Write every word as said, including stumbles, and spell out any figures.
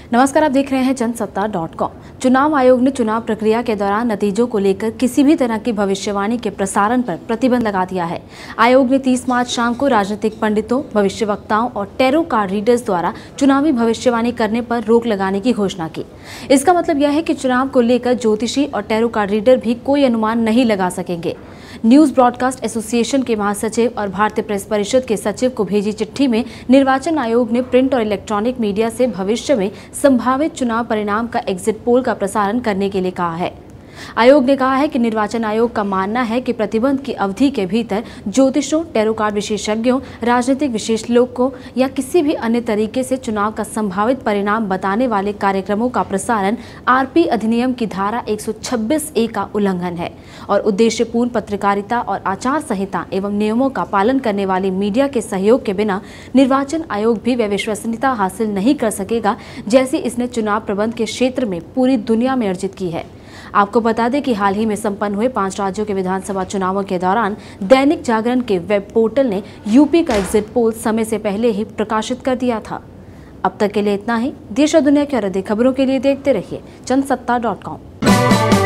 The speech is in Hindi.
नमस्कार, आप देख रहे हैं जनसत्ता डॉट कॉम। चुनाव आयोग ने चुनाव प्रक्रिया के दौरान नतीजों को लेकर किसी भी तरह की भविष्यवाणी के प्रसारण पर प्रतिबंध लगा दिया है। आयोग ने तीस मार्च शाम को राजनीतिक पंडितों, भविष्यवक्ताओं और टैरो कार्ड रीडर्स द्वारा चुनावी भविष्यवाणी करने पर रोक लगाने की घोषणा की। इसका मतलब यह है कि चुनाव को लेकर ज्योतिषी और टैरो कार्ड रीडर भी कोई अनुमान नहीं लगा सकेंगे। न्यूज ब्रॉडकास्ट एसोसिएशन के महासचिव और भारतीय प्रेस परिषद के सचिव को भेजी चिट्ठी में निर्वाचन आयोग ने प्रिंट और इलेक्ट्रॉनिक मीडिया से भविष्य में संभावित चुनाव परिणाम का एग्जिट पोल का प्रसारण करने के लिए कहा है। आयोग ने कहा है कि निर्वाचन आयोग का मानना है कि प्रतिबंध की अवधि के भीतर ज्योतिषों, टैरो कार्ड विशेषज्ञों, राजनीतिक विशेषज्ञों या किसी भी अन्य तरीके से चुनाव का संभावित परिणाम बताने वाले कार्यक्रमों का प्रसारण आरपी अधिनियम की धारा एक सौ छब्बीस ए का उल्लंघन है और उद्देश्यपूर्ण पत्रकारिता और आचार संहिता एवं नियमों का पालन करने वाली मीडिया के सहयोग के बिना निर्वाचन आयोग भी वह विश्वसनीयता हासिल नहीं कर सकेगा जैसी इसने चुनाव प्रबंध के क्षेत्र में पूरी दुनिया में अर्जित की है। आपको बता दें कि हाल ही में संपन्न हुए पांच राज्यों के विधानसभा चुनावों के दौरान दैनिक जागरण के वेब पोर्टल ने यूपी का एग्जिट पोल समय से पहले ही प्रकाशित कर दिया था। अब तक के लिए इतना ही। देश और दुनिया की और अधिक खबरों के लिए देखते रहिए जनसत्ता डॉट कॉम।